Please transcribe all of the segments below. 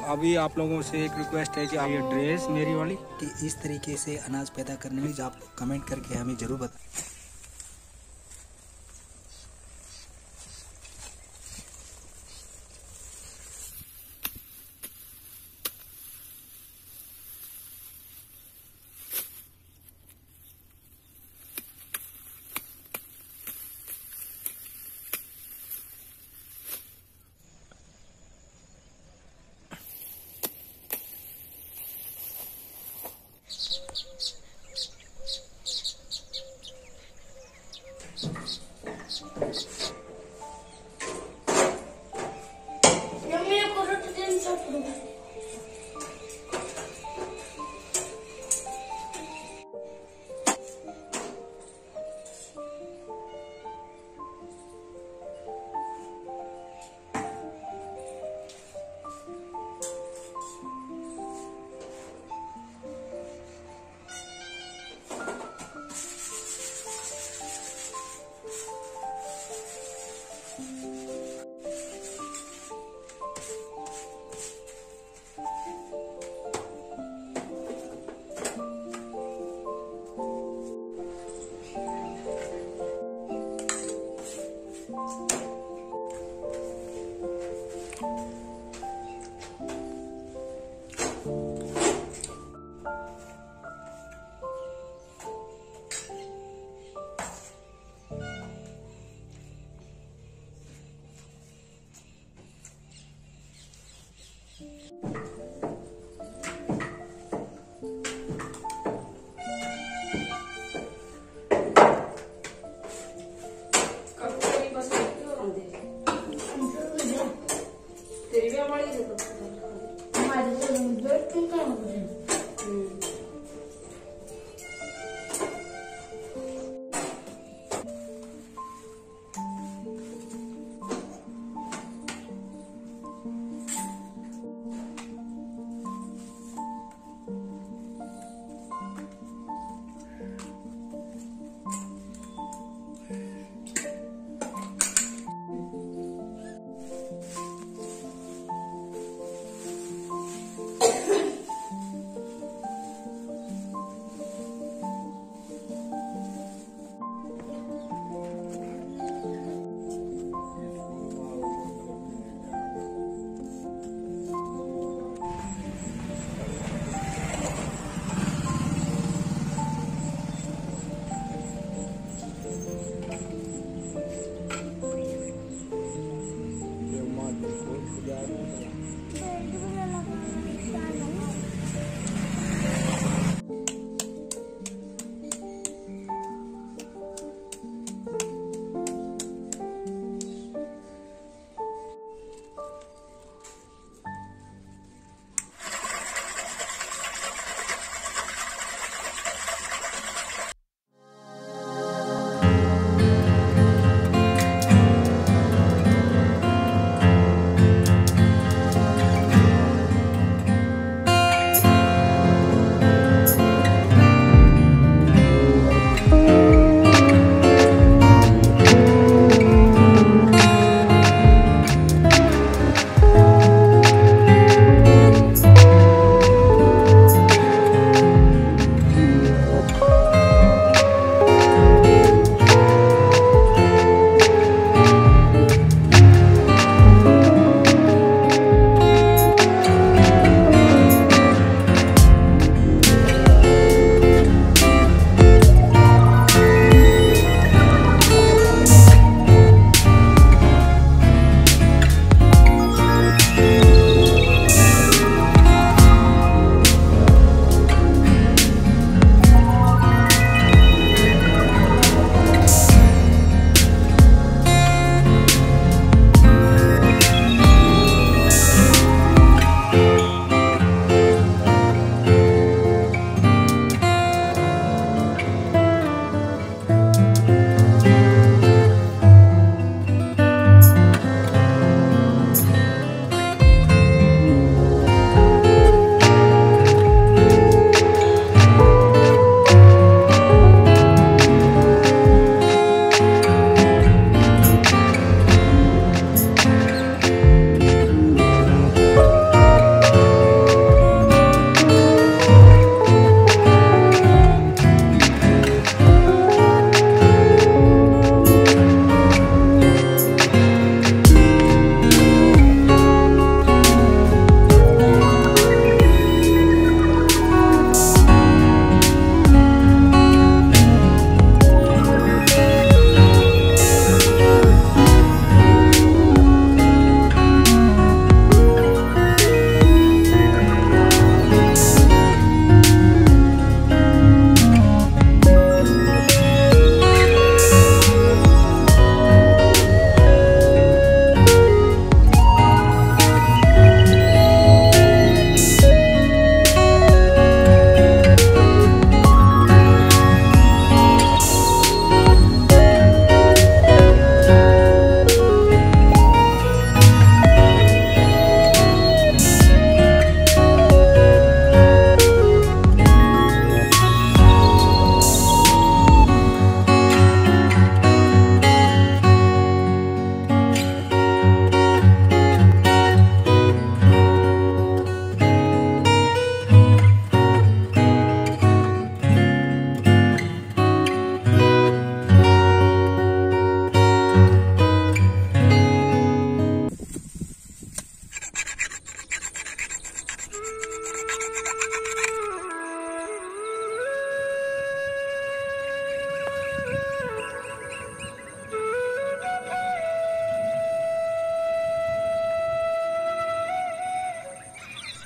अभी आप लोगों से एक रिक्वेस्ट है कि आप ये ड्रेस मेरी वाली कि इस तरीके से अनाज पैदा करने में आप कमेंट करके हमें ज़रूर बताएं।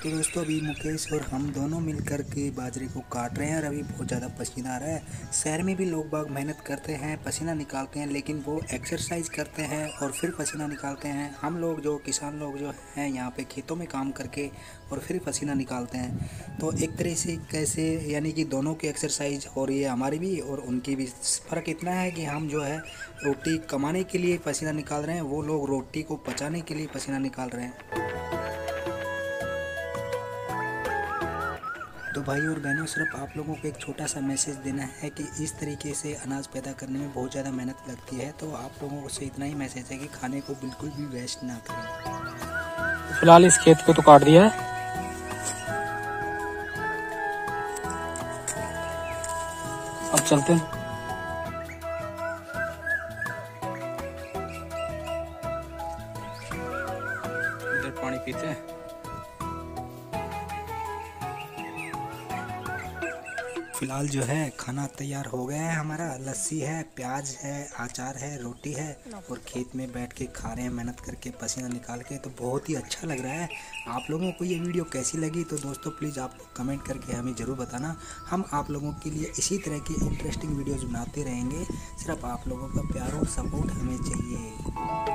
तो दोस्तों अभी मुकेश और हम दोनों मिलकर के बाजरे को काट रहे हैं और अभी बहुत ज़्यादा पसीना आ रहा है। शहर में भी लोग बाग मेहनत करते हैं, पसीना निकालते हैं, लेकिन वो एक्सरसाइज करते हैं और फिर पसीना निकालते हैं। हम लोग जो किसान लोग जो हैं यहाँ पे खेतों में काम करके और फिर पसीना निकालते हैं। तो एक तरह से कैसे यानी कि दोनों की एक्सरसाइज हो रही है, हमारी भी और उनकी भी। फ़र्क इतना है कि हम जो है रोटी कमाने के लिए पसीना निकाल रहे हैं, वो लोग रोटी को पचाने के लिए पसीना निकाल रहे हैं। तो भाई और बहनों, सिर्फ आप लोगों को एक छोटा सा मैसेज देना है कि इस तरीके से अनाज पैदा करने में बहुत ज़्यादा मेहनत लगती है। तो आप लोगों से इतना ही मैसेज है कि खाने को बिल्कुल भी वेस्ट ना करें। फिलहाल इस खेत को तो काट दिया है, अब चलते हैं। इधर पानी पीते हैं। फिलहाल जो है खाना तैयार हो गया है हमारा। लस्सी है, प्याज है, अचार है, रोटी है और खेत में बैठ के खा रहे हैं मेहनत करके पसीना निकाल के। तो बहुत ही अच्छा लग रहा है। आप लोगों को ये वीडियो कैसी लगी तो दोस्तों प्लीज़ आप कमेंट करके हमें ज़रूर बताना। हम आप लोगों के लिए इसी तरह की इंटरेस्टिंग वीडियोज़ बनाते रहेंगे। सिर्फ आप लोगों का प्यार और सपोर्ट हमें चाहिए।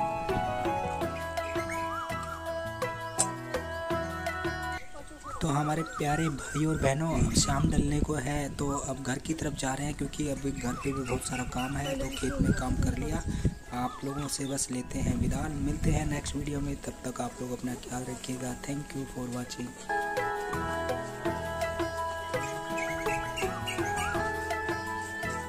तो हमारे प्यारे भाई और बहनों, अब शाम ढलने को है तो अब घर की तरफ जा रहे हैं, क्योंकि अब घर पे भी बहुत सारा काम है। तो खेत में काम कर लिया। आप लोगों से बस लेते हैं विदा। मिलते हैं नेक्स्ट वीडियो में, तब तक आप लोग अपना ख्याल रखिएगा। Thank you for watching.